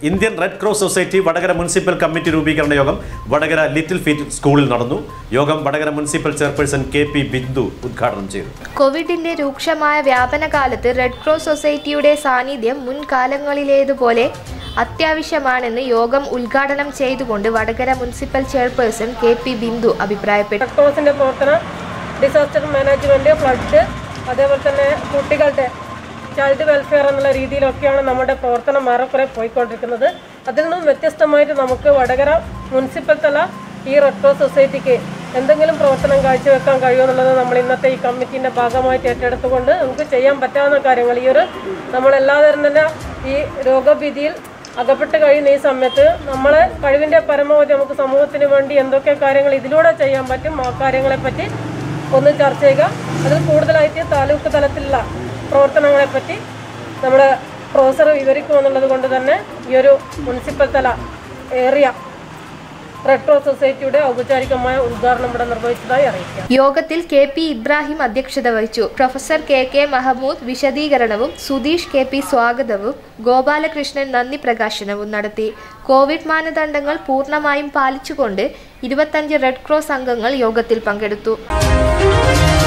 Indian red cross society Vadakara municipal committee രൂപീകരണ യോഗം Vadakara little feet സ്കൂളിൽ നടന്നു. യോഗം Vadakara municipal chairperson K P. Bindu ഉദ്ഘാടനം ചെയ്തു. കോവിഡിന്റെ രൂക്ഷമായ വ്യാപന കാലത്ത് റെഡ് ക്രോസ് സൊസൈറ്റിയുടെ സാന്നിധ്യം മുൻകാലങ്ങളിലേതുപോലെ അത്യാവശ്യമാണെന്ന് യോഗം ഉദ്ഘാടനം ചെയ്തുകൊണ്ട് Vadakara municipal chairperson K P. Bindu അഭിപ്രായപ്പെട്ടു. റെഡ് ക്രോസിന്റെ പ്രവർത്തനം, ഡിസാസ്റ്റർ മാനേജ്മെന്റ്, ഫ്ലഡ്, അതേപോലെ തന്നെ കുട്ടികളുടെ ചൈൽഡ് വെൽഫെയർ എന്നുള്ള രീതിയിലൊക്കെയാണ് നമ്മുടെ പ്രവർത്തനം ഏറെക്കുറെ പോയിക്കൊണ്ടിരിക്കുന്നത്. അതിൽ നിന്നും വ്യത്യസ്തമായിട്ട് നമുക്ക് വടകര മുനിസിപ്പൽ തല ഈ റെഡ് ക്രോസ് സൊസൈറ്റിക്ക് എന്തെങ്കിലും പ്രവർത്തനം കാഴ്ചവെക്കാൻ കഴിയുമെന്നുള്ളത് നമ്മൾ ഇന്നത്തെ ഈ കമ്മിറ്റീൻ്റെ ഭാഗമായിട്ട് ഏറ്റെടുത്തുകൊണ്ട് നമുക്ക് ചെയ്യാൻ പറ്റാവുന്ന കാര്യങ്ങൾ നമ്മളെല്ലാവരും തന്നെ ഈ രോഗഭീതിയിൽ അകപ്പെട്ട് കഴിയുന്ന ഈ സമയത്ത് നമ്മളെ കഴിവിൻ്റെ പരമാവധി നമുക്ക് സമൂഹത്തിന് വേണ്ടി എന്തൊക്കെ കാര്യങ്ങൾ ഇതിലൂടെ ചെയ്യാൻ പറ്റും ആ കാര്യങ്ങളെപ്പറ്റി ഒന്ന് ചർച്ച ചെയ്യുക. അതിൽ കൂടുതലായിട്ട് താലൂക്ക് തലത്തിലുള്ള പ്രവർത്തനങ്ങളെപ്പറ്റി നമ്മുടെ പ്രൊഫസർ വിവരിക്കുമെന്നുള്ളത് കൊണ്ട് തന്നെ ഈ ഒരു മുനിസിപ്പൽ തല ഏറിയ റെഡ് ക്രോസ് സൊസൈറ്റിയുടെ ഔപചാരികമായ ഉദ്ഘാടനം ഇവിടെ നിർവഹിച്ചതായി അറിയിക്കാം. യോഗത്തിൽ കെ.പി. ഇബ്രാഹിം അധ്യക്ഷത വഹിച്ചു. Professor K K. മഹമ്മൂദ് വിശദീകരണവും സുധീഷ് കെ.പി. സ്വാഗതവും ഗോപാലകൃഷ്ണൻ നന്ദി പ്രകാശനവും നടത്തി. കോവിഡ് മാനദണ്ഡങ്ങൾ പൂർണ്ണമായും പാലിച്ചുകൊണ്ട് 25 റെഡ് ക്രോസ് അംഗങ്ങൾ യോഗത്തിൽ പങ്കെടുത്തു.